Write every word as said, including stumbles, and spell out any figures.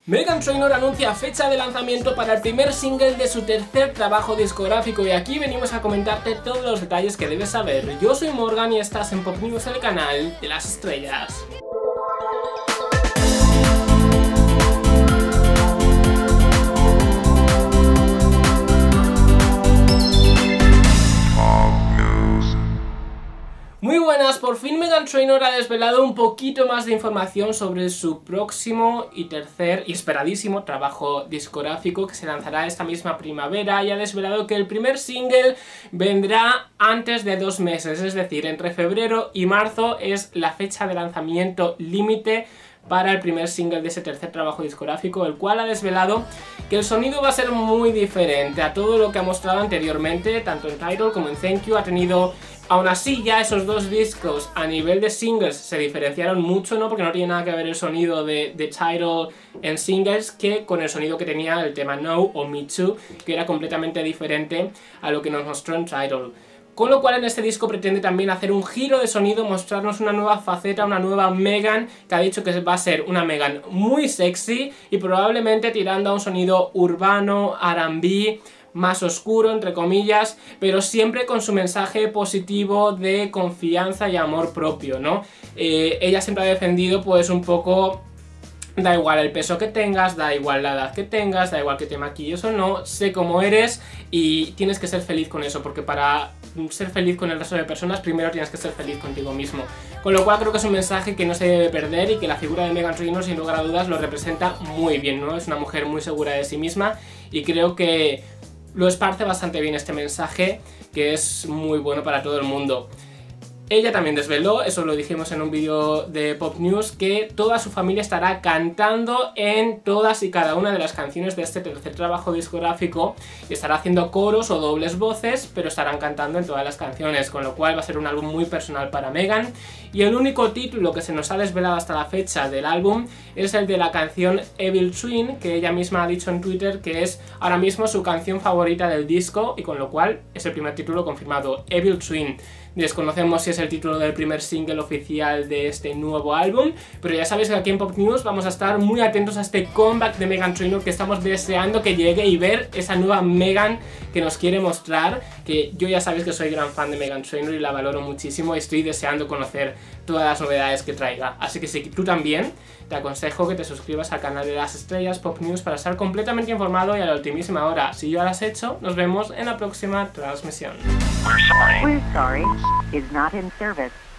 Meghan Trainor anuncia fecha de lanzamiento para el primer single de su tercer trabajo discográfico y aquí venimos a comentarte todos los detalles que debes saber. Yo soy Morgan y estás en Pop News, el canal de las estrellas. Muy buenas, por fin Meghan Trainor ha desvelado un poquito más de información sobre su próximo y tercer y esperadísimo trabajo discográfico que se lanzará esta misma primavera y ha desvelado que el primer single vendrá antes de dos meses, es decir, entre febrero y marzo es la fecha de lanzamiento límite para el primer single de ese tercer trabajo discográfico, el cual ha desvelado que el sonido va a ser muy diferente a todo lo que ha mostrado anteriormente, tanto en Tidal como en Thank You. Ha tenido, aún así, ya esos dos discos a nivel de singles se diferenciaron mucho, ¿no? Porque no tiene nada que ver el sonido de, de Tidal en singles que con el sonido que tenía el tema No o Me Too, que era completamente diferente a lo que nos mostró en Tidal. Con lo cual en este disco pretende también hacer un giro de sonido, mostrarnos una nueva faceta, una nueva Meghan, que ha dicho que va a ser una Meghan muy sexy y probablemente tirando a un sonido urbano, R and B, más oscuro, entre comillas, pero siempre con su mensaje positivo de confianza y amor propio, ¿no? Eh, ella siempre ha defendido pues un poco... Da igual el peso que tengas, da igual la edad que tengas, da igual que te maquilles o no, sé cómo eres y tienes que ser feliz con eso, porque para ser feliz con el resto de personas primero tienes que ser feliz contigo mismo. Con lo cual creo que es un mensaje que no se debe perder y que la figura de Meghan Trainor sin lugar a dudas lo representa muy bien, ¿no? Es una mujer muy segura de sí misma y creo que lo esparce bastante bien este mensaje, que es muy bueno para todo el mundo. Ella también desveló, eso lo dijimos en un vídeo de Pop News, que toda su familia estará cantando en todas y cada una de las canciones de este tercer trabajo discográfico y estará haciendo coros o dobles voces, pero estarán cantando en todas las canciones, con lo cual va a ser un álbum muy personal para Meghan. Y el único título que se nos ha desvelado hasta la fecha del álbum es el de la canción Evil Twin, que ella misma ha dicho en Twitter que es ahora mismo su canción favorita del disco y con lo cual es el primer título confirmado, Evil Twin. Desconocemos si es el título del primer single oficial de este nuevo álbum, pero ya sabéis que aquí en Pop News vamos a estar muy atentos a este comeback de Meghan Trainor, que estamos deseando que llegue y ver esa nueva Meghan que nos quiere mostrar, que yo ya sabéis que soy gran fan de Meghan Trainor y la valoro muchísimo y estoy deseando conocer todas las novedades que traiga. Así que si tú también, te aconsejo que te suscribas al canal de las estrellas Pop News para estar completamente informado y a la ultimísima hora. Si ya lo has hecho, nos vemos en la próxima transmisión. We're sorry. We're sorry. Is not in service.